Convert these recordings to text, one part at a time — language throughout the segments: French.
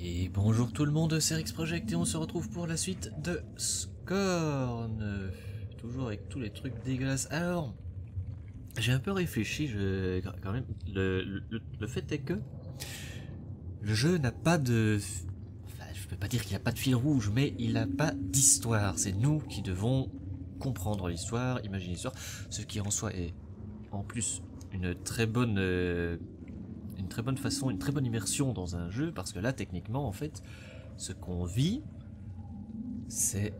Et bonjour tout le monde, c'est Rix Project et on se retrouve pour la suite de Scorn. Toujours avec tous les trucs dégueulasses. Alors, j'ai un peu réfléchi, quand même, le fait est que le jeu n'a pas de... Enfin, je peux pas dire qu'il n'a pas de fil rouge, mais il n'a pas d'histoire. C'est nous qui devons comprendre l'histoire, imaginer l'histoire, ce qui en soi est en plus une très bonne façon, une très bonne immersion dans un jeu, parce que là, techniquement, en fait, ce qu'on vit, c'est...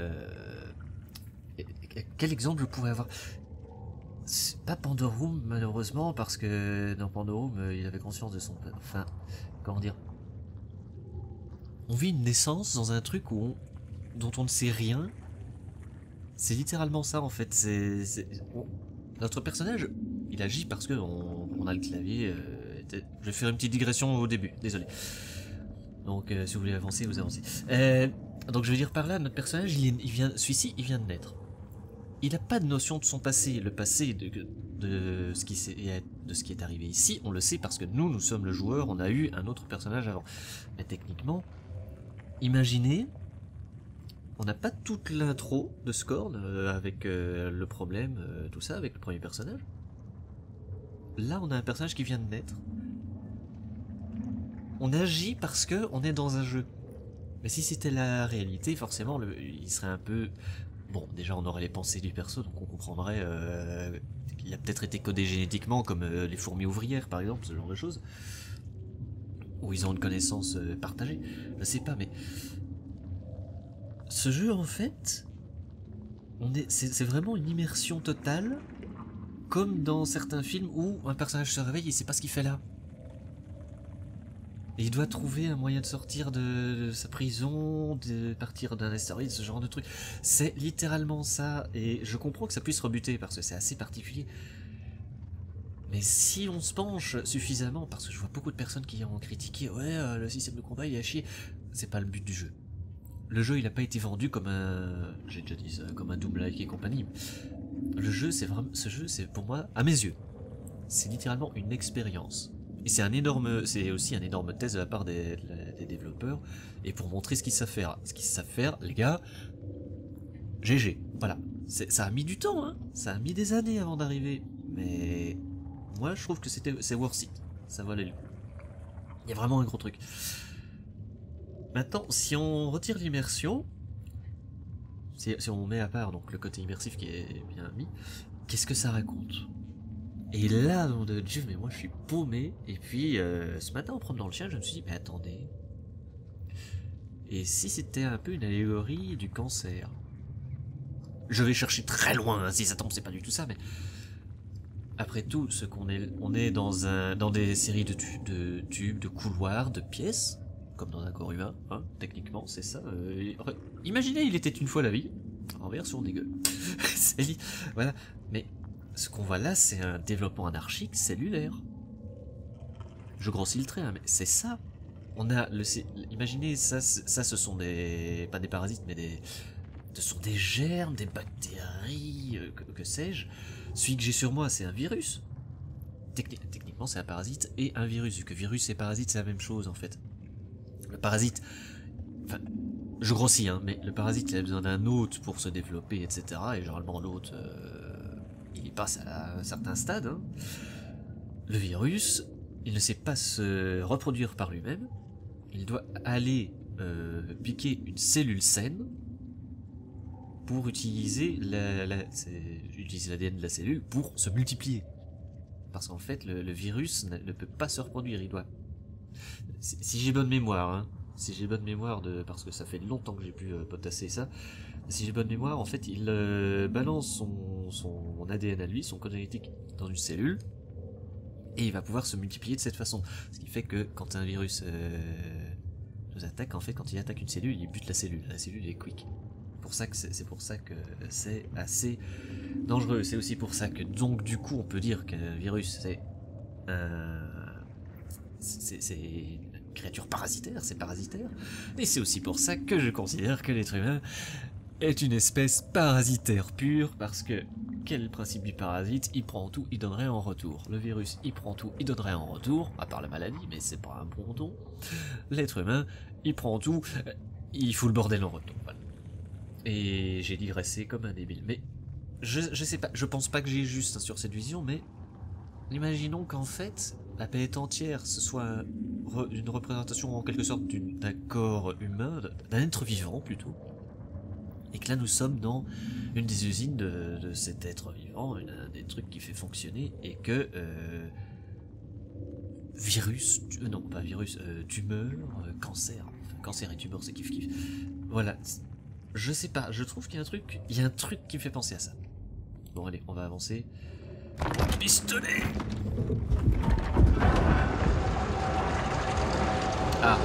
Quel exemple je pourrais avoir? C'est pas Pandorum, malheureusement, parce que dans Pandorum, il avait conscience de son... Enfin, comment dire? On vit une naissance dans un truc dont on ne sait rien. C'est littéralement ça, en fait. Notre personnage, il agit parce que on a le clavier... Je vais faire une petite digression au début, désolé. Donc si vous voulez avancer, vous avancez. Donc je veux dire par là, notre personnage, celui-ci, il vient de naître. Il n'a pas de notion de son passé. Le passé de ce qui est arrivé ici, on le sait parce que nous sommes le joueur, on a eu un autre personnage avant. Mais techniquement, imaginez, on n'a pas toute l'intro de Scorn avec le problème, tout ça, avec le premier personnage. Là, on a un personnage qui vient de naître. On agit parce que on est dans un jeu. Mais si c'était la réalité, forcément, il serait un peu... Bon, déjà, on aurait les pensées du perso, donc on comprendrait qu'il a peut-être été codé génétiquement, comme les fourmis ouvrières, par exemple, ce genre de choses. Où ils ont une connaissance partagée. Je sais pas, mais... Ce jeu, en fait... C'est vraiment une immersion totale, comme dans certains films où un personnage se réveille et il sait pas ce qu'il fait là. Et il doit trouver un moyen de sortir de sa prison, de partir d'un astéroïde, ce genre de truc. C'est littéralement ça, et je comprends que ça puisse rebuter, parce que c'est assez particulier. Mais si on se penche suffisamment, parce que je vois beaucoup de personnes qui ont critiqué, ouais, le système de combat il est à chier, c'est pas le but du jeu. Le jeu il n'a pas été vendu comme un... J'ai déjà dit ça, comme un Doom-like et compagnie. Le jeu c'est vraiment... Ce jeu c'est pour moi, à mes yeux, c'est littéralement une expérience. Et c'est aussi un énorme test de la part des développeurs, et pour montrer ce qu'ils savent faire. Ce qu'ils savent faire, les gars, GG, voilà. Ça a mis du temps, hein. Ça a mis des années avant d'arriver, mais moi je trouve que c'est worth it. Ça valait le coup. Il y a vraiment un gros truc. Maintenant, si on retire l'immersion, si on met à part donc le côté immersif qui est bien mis, qu'est-ce que ça raconte? Et là, nom de Dieu, mais moi je suis paumé. Et puis, ce matin en prenant le chien, je me suis dit, mais attendez. Et si c'était un peu une allégorie du cancer? Je vais chercher très loin, hein, si ça tombe, c'est pas du tout ça, mais... Après tout, on est dans des séries de tubes, de couloirs, de pièces, comme dans un corps humain, hein, techniquement, c'est ça. Imaginez, il était une fois la vie, en version dégueu. Voilà, mais... Ce qu'on voit là, c'est un développement anarchique cellulaire. Je grossis le trait, hein, mais c'est ça. On a imaginez, ça ce sont des... Pas des parasites, mais ce sont des germes, des bactéries, que sais-je. Celui que j'ai sur moi, c'est un virus. Techniquement, c'est un parasite et un virus. Vu que virus et parasite, c'est la même chose, en fait. Le parasite... Enfin, je grossis, hein, mais le parasite, il a besoin d'un hôte pour se développer, etc. Et généralement, l'hôte... il passe à un certain stade. Hein. Le virus, il ne sait pas se reproduire par lui-même. Il doit aller piquer une cellule saine pour utiliser l'ADN de la cellule pour se multiplier. Parce qu'en fait, le virus ne peut pas se reproduire. Il doit... Si j'ai bonne mémoire, hein, si j'ai bonne mémoire parce que ça fait longtemps que j'ai pu potasser ça. Si j'ai bonne mémoire, en fait, il balance son ADN à lui, son code génétique, dans une cellule, et il va pouvoir se multiplier de cette façon. Ce qui fait que quand un virus nous attaque, en fait, quand il attaque une cellule, il bute la cellule. La cellule est quick. C'est pour ça que c'est assez dangereux. C'est aussi pour ça que, donc, du coup, on peut dire qu'un virus, c'est une créature parasitaire, c'est parasitaire. Et c'est aussi pour ça que je considère que l'être humain est une espèce parasitaire pure parce que quel est le principe du parasite? Il prend tout, il donnerait en retour. Le virus, il prend tout, il donnerait en retour, à part la maladie, mais c'est pas un bon don. L'être humain, il prend tout, il fout le bordel en retour. Voilà. Et j'ai digressé comme un débile. Mais je sais pas, je pense pas que j'ai juste sur cette vision, mais imaginons qu'en fait, la planète entière, ce soit une représentation en quelque sorte d'un corps humain, d'un être vivant plutôt. Et que là nous sommes dans une des usines de cet être vivant, un des trucs qui fait fonctionner, et que virus, non pas virus, tumeur, cancer, enfin, cancer et tumeur c'est kiff kiff. Voilà, je sais pas, je trouve qu'il y a un truc qui me fait penser à ça. Bon allez, on va avancer. Pistolet. Ah.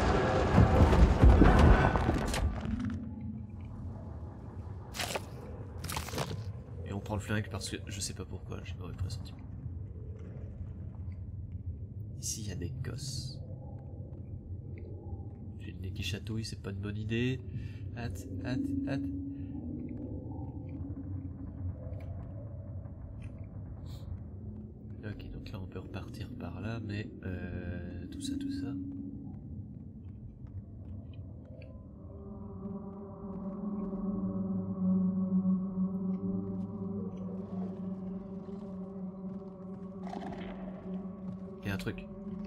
Et on prend le flingue parce que je sais pas pourquoi, j'ai mauvais pressentiment. Ici il y a des gosses. J'ai le nez qui chatouille, c'est pas une bonne idée. Hâte. Ok, donc là on peut repartir par là, mais tout ça. Il y a un truc.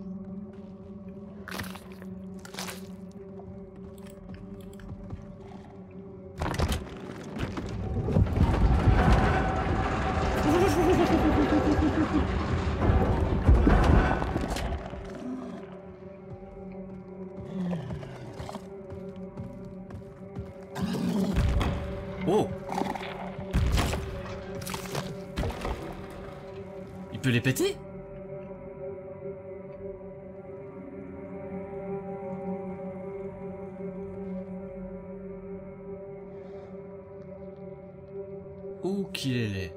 Oh! Il peut les péter? Où qu'il est laid.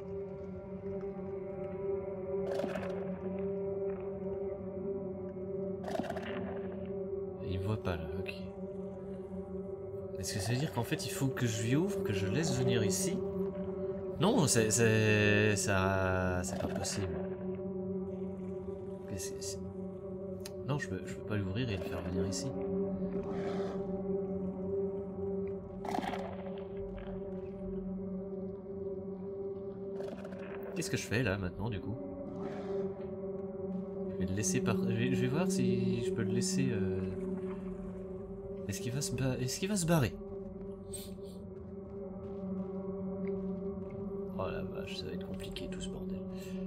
Il me voit pas là, ok. Est-ce que ça veut dire qu'en fait il faut que je lui ouvre, que je laisse venir ici? Non, c'est pas possible. Non, je peux pas l'ouvrir et le faire venir ici. Qu'est-ce que je fais là maintenant du coup? Je vais le laisser je vais voir si je peux le laisser. Est-ce qu'il va se barrer? Oh la vache, ça va être compliqué tout ce bordel.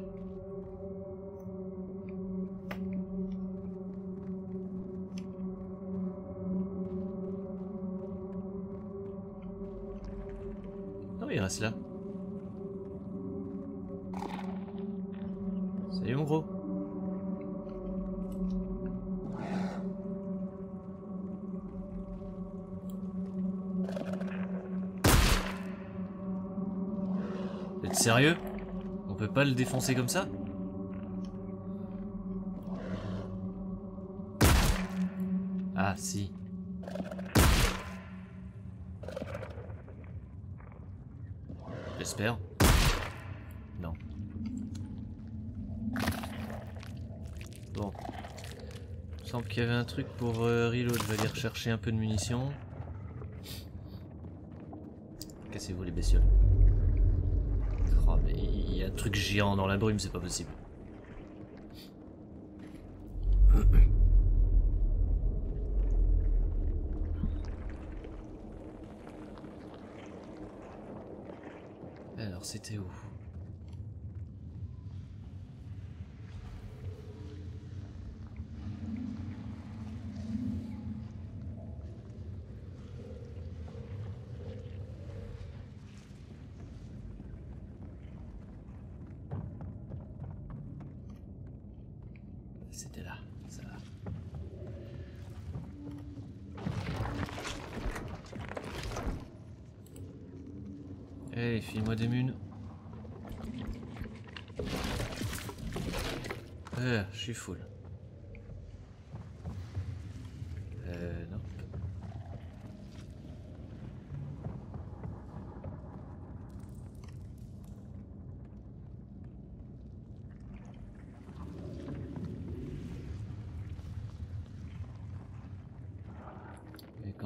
Non, il reste là. Salut mon gros. Vous êtes sérieux? On peut pas le défoncer comme ça? Ah si. J'espère. Non. Bon. Il me semble qu'il y avait un truc pour reload. Je vais aller rechercher un peu de munitions. Cassez-vous les bestioles. Oh mais il y a un truc géant dans la brume, c'est pas possible. Alors c'était où? C'était là, ça va. Hey, file-moi des munes. Je suis full. Non.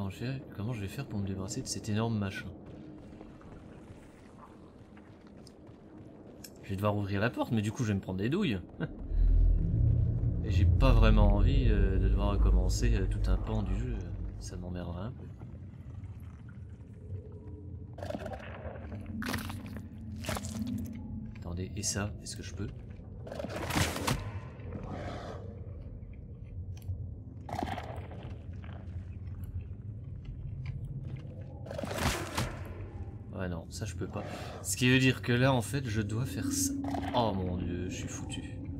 comment je vais faire pour me débarrasser de cet énorme machin? Je vais devoir ouvrir la porte, mais du coup je vais me prendre des douilles. Et j'ai pas vraiment envie de devoir recommencer tout un pan du jeu. Ça m'emmerdera un peu. Attendez, et ça, est-ce que je peux? Ouais non, ça je peux pas. Ce qui veut dire que là en fait je dois faire ça. Oh mon dieu, je suis foutu.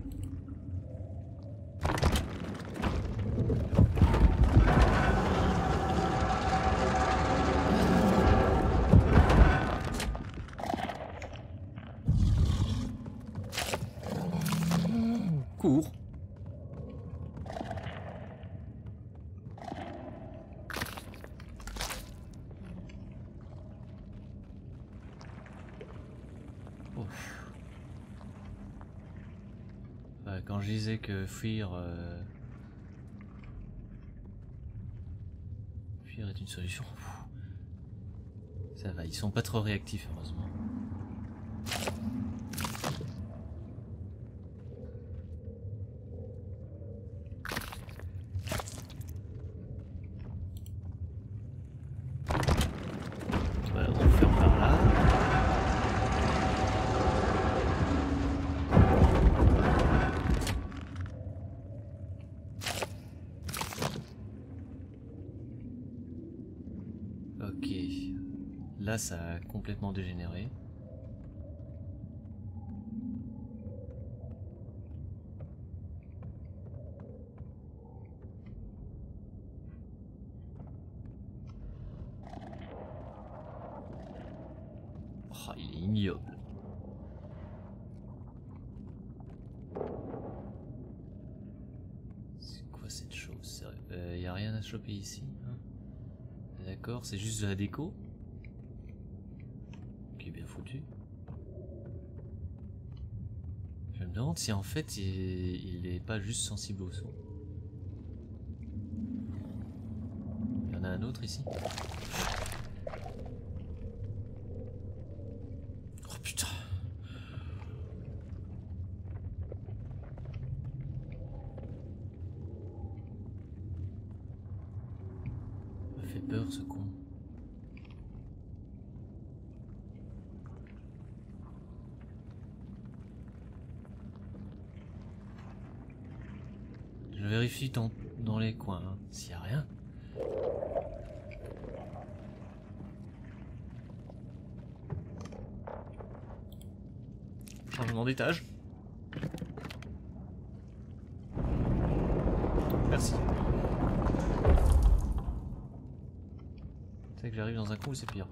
Cours. Quand je disais que fuir est une solution, ça va, ils sont pas trop réactifs heureusement. Voilà, on le ferme par là. Ok, là ça a complètement dégénéré. Oh, il est ignoble. C'est quoi cette chose? Y a rien à choper ici, hein? D'accord, c'est juste de la déco. Qui est bien foutu. Je me demande si en fait il est pas juste sensible au son. Il y en a un autre ici. Oh putain. Il m'a fait peur ce con. Je vérifie dans les coins, hein, s'il n'y a rien. Changement d'étage. Merci. C'est que j'arrive dans un coin où c'est pire.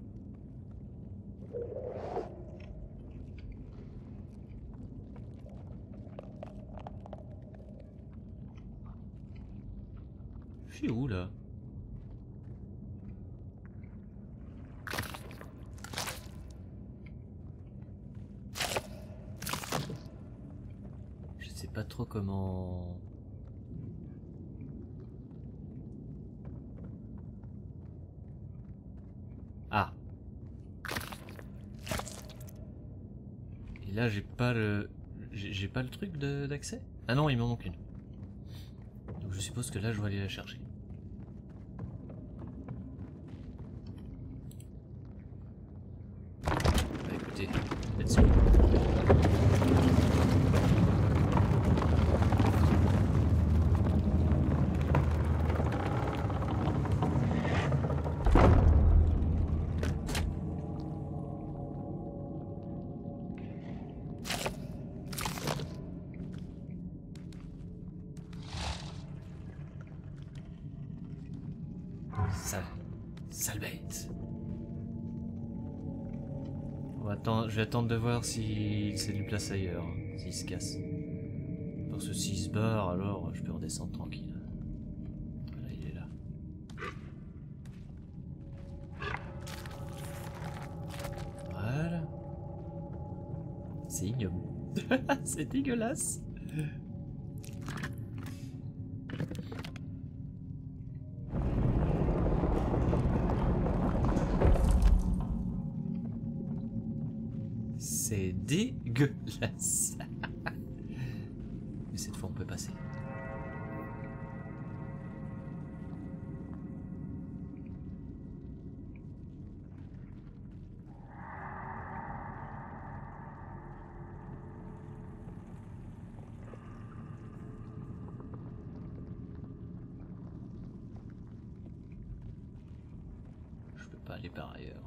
Je suis où là? Je sais pas trop comment... Ah. Et là j'ai pas le... J'ai pas le truc d'accès? Ah non, il m'en manque une. Donc je suppose que là je dois aller la chercher. Bah écoutez, let's go. Sale bête. Je vais attendre de voir s'il s'est du place ailleurs, hein, s'il se casse. Parce que s'il se barre, alors je peux redescendre tranquille. Voilà, il est là. Voilà. C'est ignoble. C'est dégueulasse. dégueulasse. Mais cette fois on peut passer. Je peux pas aller par ailleurs.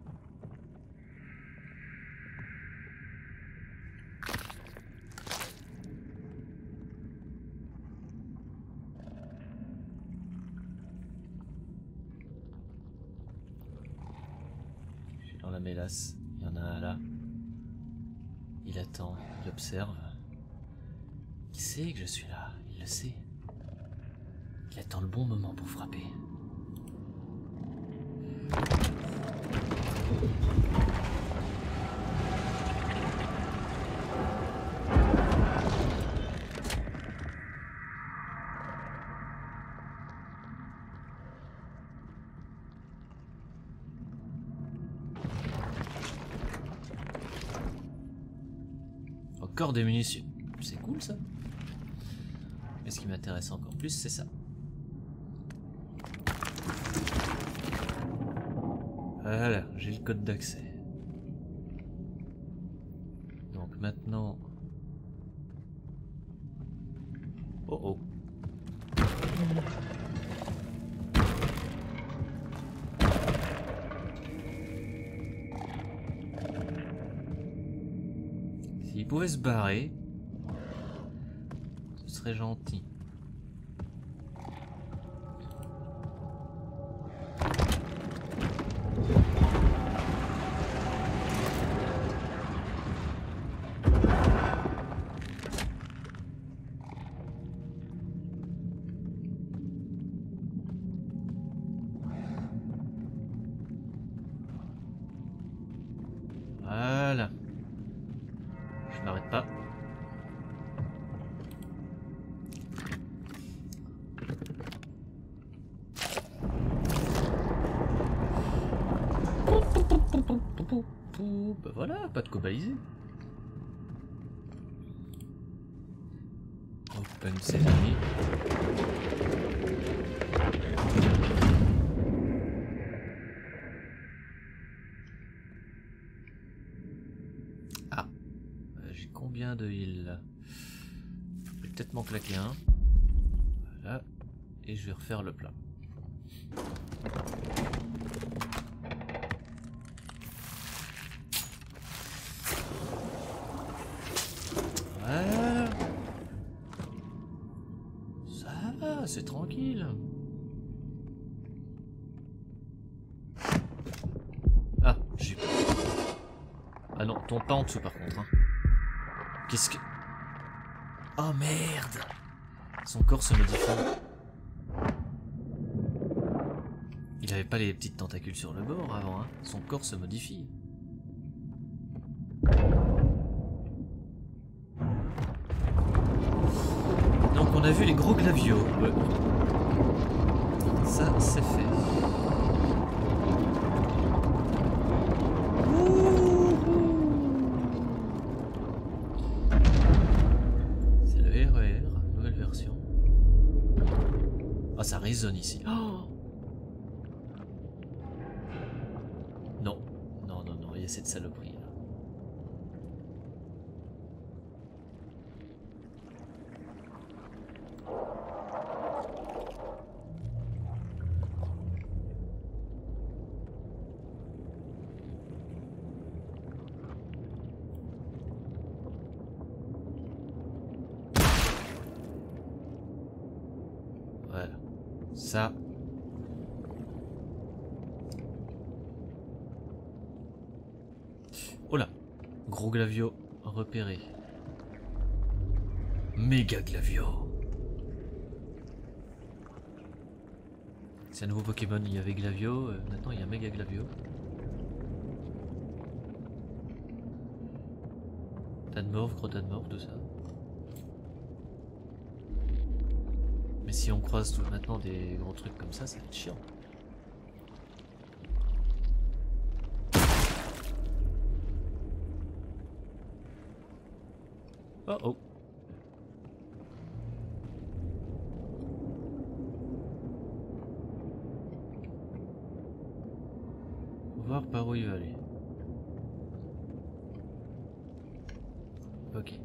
Dans la mélasse, il y en a un là. Il attend, il observe. Il sait que je suis là, il le sait. Il attend le bon moment pour frapper. Encore des munitions. C'est cool ça. Mais ce qui m'intéresse encore plus, c'est ça. Voilà, j'ai le code d'accès. Donc maintenant... Oh oh. S'il pouvait se barrer, ce serait gentil. Voilà. Je m'arrête pas. Bah voilà, pas de co balisé. Open ses amis. Ah, j'ai combien de heal là? Je vais peut-être m'en claquer un. Voilà. Et je vais refaire le plat. Voilà. Ça va, c'est tranquille. Ah, j'ai... Ah non, tombe pas en dessous par contre. Hein. Qu'est-ce que... Oh merde! Son corps se modifie. Il avait pas les petites tentacules sur le bord avant, hein. Son corps se modifie. Donc on a vu les gros glavios. Ouais. Ça, c'est fait. C'est le RER, nouvelle version. Ah, ça résonne ici. Oh non, non, non, non, il y a cette saloperie là. Voilà. Ça. Oh là. Gros glavio repéré. Méga glavio. C'est un nouveau Pokémon, il y avait Glavio, maintenant il y a Méga Glavio. Tanmorph, gros Tanmorph, tout ça. Mais si on croise tout maintenant des gros trucs comme ça va être chiant. Oh oh. Voir par où il va aller. Ok.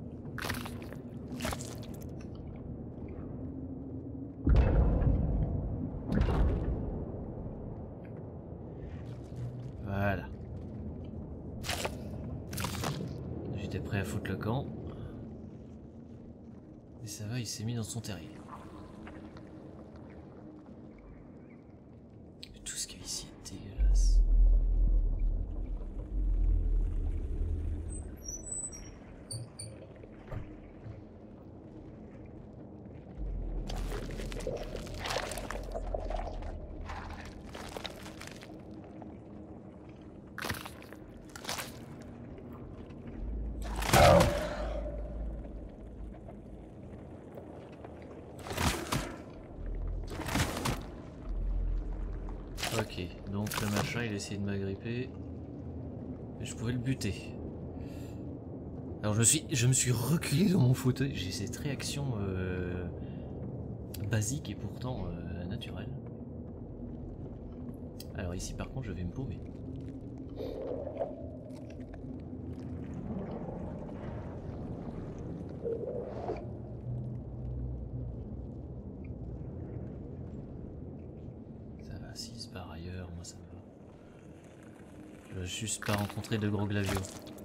Voilà. J'étais prêt à foutre le camp. Et ça va, il s'est mis dans son terrier. Tout ce qu'il y a ici est dégueulasse. Ok, donc le machin il a essayé de m'agripper. Et je pouvais le buter. Alors je me suis reculé dans mon fauteuil. J'ai cette réaction basique et pourtant naturelle. Alors ici par contre je vais me paumer. Ça va, s'il se barre ailleurs, moi ça me va. Je veux juste pas rencontrer de gros glaviots.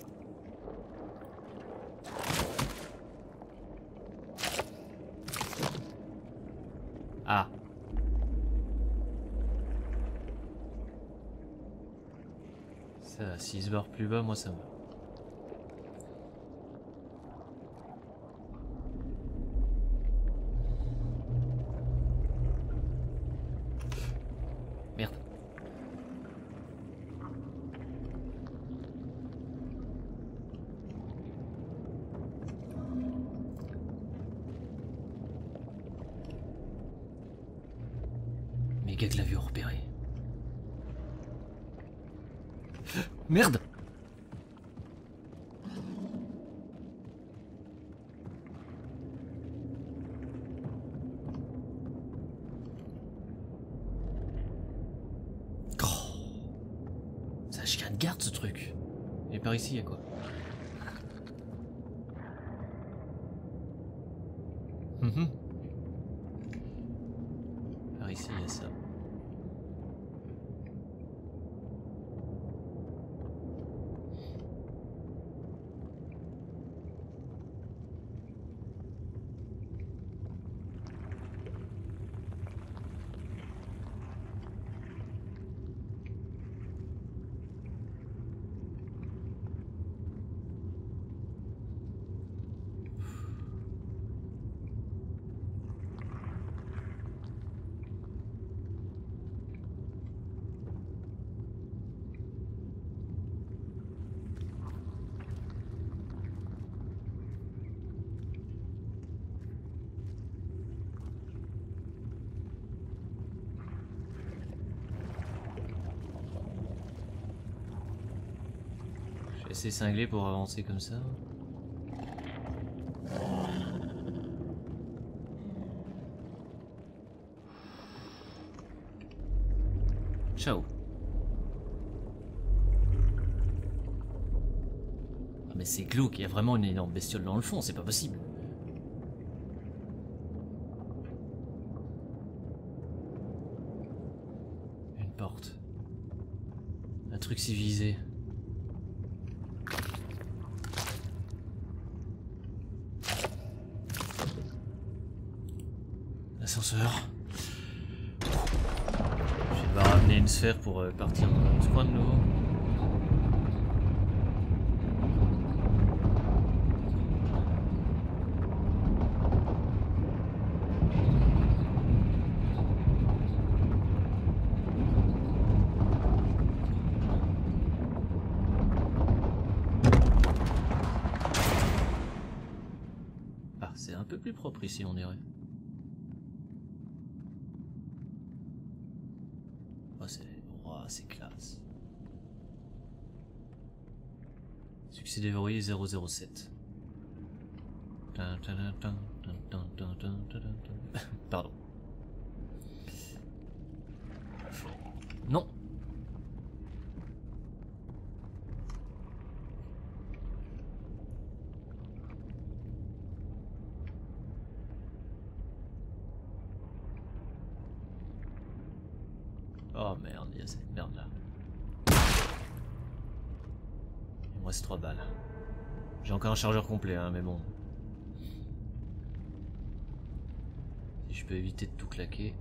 Ah. Ça va, s'il se barre plus bas, moi ça me va. Merde. Méga glavio repéré. Merde. Oh. C'est un chien de garde ce truc. Et par ici, il y a quoi? Par ici, il y a ça. Je vais essayer cinglé pour avancer comme ça. Ciao. Ah mais c'est glauque, il y a vraiment une énorme bestiole dans le fond, c'est pas possible. Une porte. Un truc civilisé. L'ascenseur. Je vais devoir ramener une sphère pour partir dans ce coin de nouveau. Ah, c'est un peu plus propre ici, on dirait. Oh, c'est classe. Succès déverrouillé 007. Pardon. Non. Oh merde, il y a cette merde là. Il me reste 3 balles. J'ai encore un chargeur complet, hein, mais bon. Si je peux éviter de tout claquer.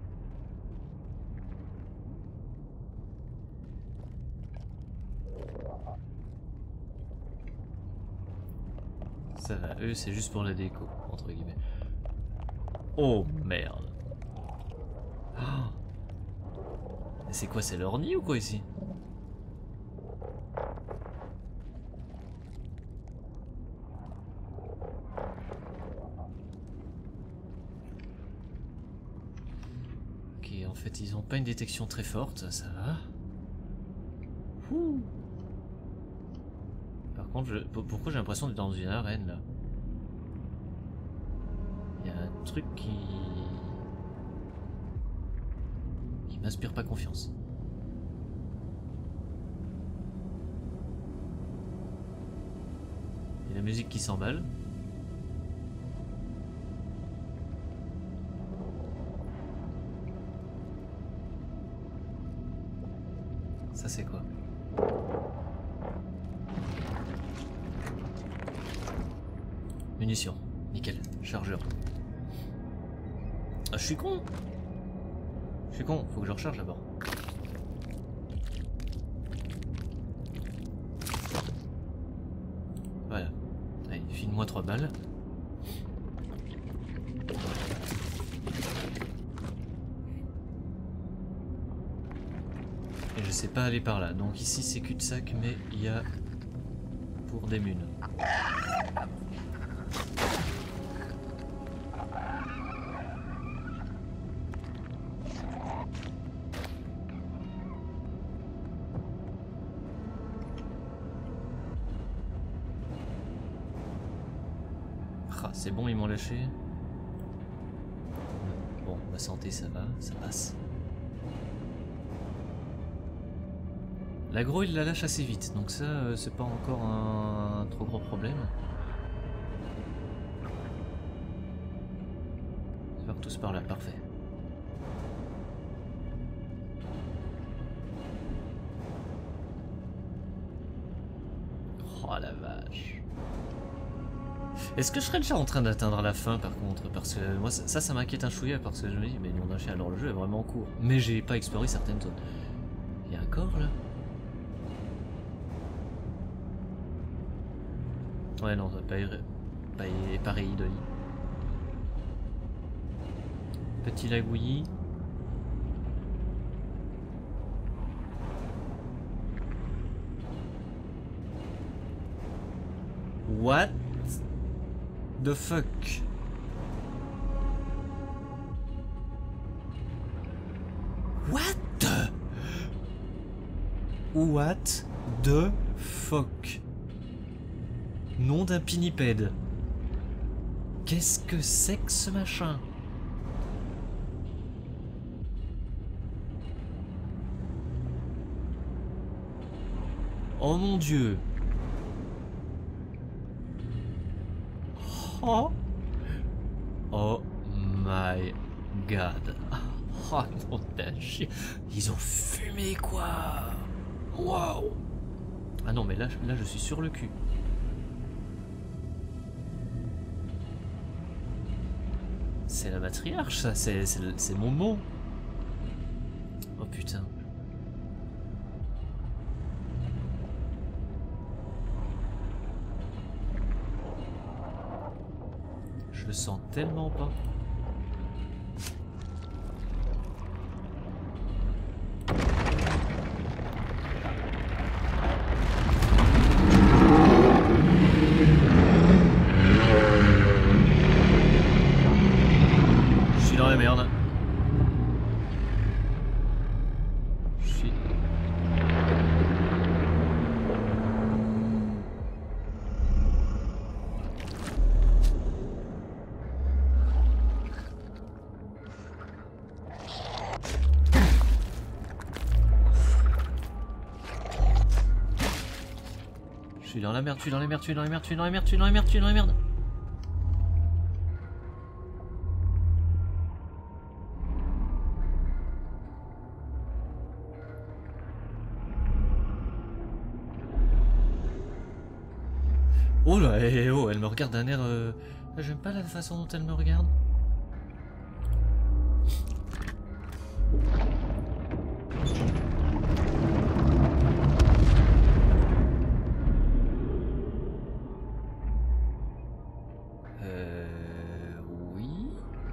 Ça va, eux c'est juste pour la déco, entre guillemets. Oh merde. Oh. C'est quoi, c'est leur nid ou quoi ici? Ok, en fait ils ont pas une détection très forte, ça va. Ouh. Par contre, pourquoi j'ai l'impression d'être dans une arène là? Il y a un truc qui m'inspire pas confiance. Et la musique qui s'emballe. Ça c'est quoi? Munitions, nickel, chargeur. Ah, je suis con! Je suis con, faut que je recharge d'abord. Voilà. Allez, file-moi 3 balles. Et je sais pas aller par là. Donc ici c'est cul-de-sac, mais il y a pour des munes. Ah, c'est bon, ils m'ont lâché. Bon, ma santé ça va, ça passe. L'agro il la lâche assez vite, donc ça c'est pas encore un trop gros problème. Ça va tous par là, parfait. Oh la vache. Est-ce que je serais déjà en train d'atteindre la fin par contre? Parce que moi ça m'inquiète un chouïa parce que je me dis mais non d'un chien, alors le jeu est vraiment court. Mais j'ai pas exploré certaines zones. Il y a un corps là? Ouais non, pareil de lit. Petit lagouillis. What the fuck? What the fuck? Nom d'un pinnipède. Qu'est-ce que c'est que ce machin? Oh mon dieu. Oh. Oh my god. Oh non d'un chien. Ils ont fumé quoi. Waouh. Ah non mais là je suis sur le cul. C'est la matriarche ça, c'est mon mot. Oh putain. Je le sens tellement pas. Je suis dans la merde. Je suis... Je suis dans la merde, je suis dans la merde, je suis dans la merde, je suis dans la merde, je suis dans la merde, je suis dans la merde. Oh là, oh, elle me regarde d'un air... J'aime pas la façon dont elle me regarde. Oui.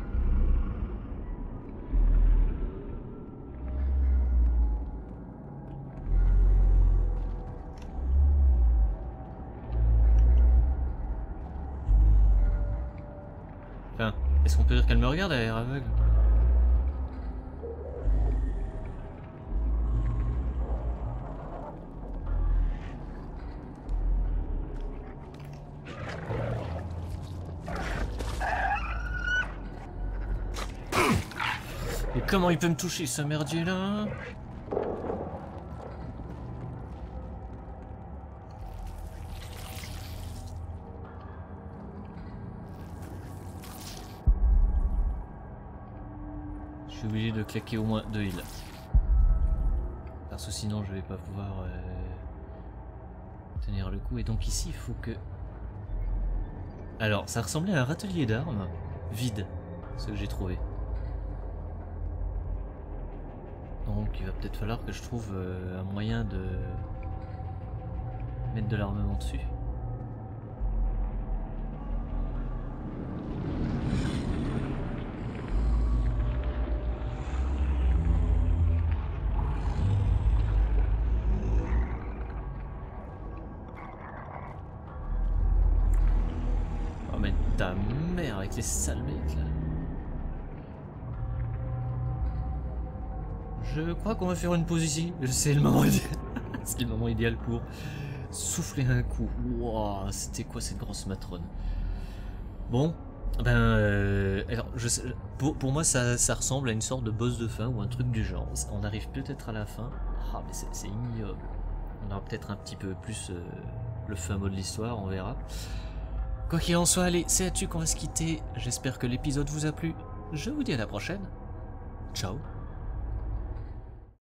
Enfin, est-ce qu'on peut dire qu'elle me regarde? Elle a l'air aveugle. Et comment il peut me toucher ce merdier là? Je suis obligé de claquer au moins 2 heals. Parce que sinon je vais pas pouvoir tenir le coup. Et donc ici il faut que... Alors ça ressemblait à un râtelier d'armes vide, ce que j'ai trouvé. Donc il va peut-être falloir que je trouve un moyen de mettre de l'armement dessus. Oh mais ta mère avec les sales mecs là. Je crois qu'on va faire une pause ici. C'est le moment idéal. C'est le moment idéal pour souffler un coup. Wow, c'était quoi cette grosse matrone? Bon, ben, alors, pour moi, ça ressemble à une sorte de boss de fin ou un truc du genre. On arrive peut-être à la fin. Ah, mais c'est ignoble. On aura peut-être un petit peu plus le fin mot de l'histoire, on verra. Quoi qu'il en soit, allez, c'est là-dessus qu'on va se quitter. J'espère que l'épisode vous a plu. Je vous dis à la prochaine. Ciao.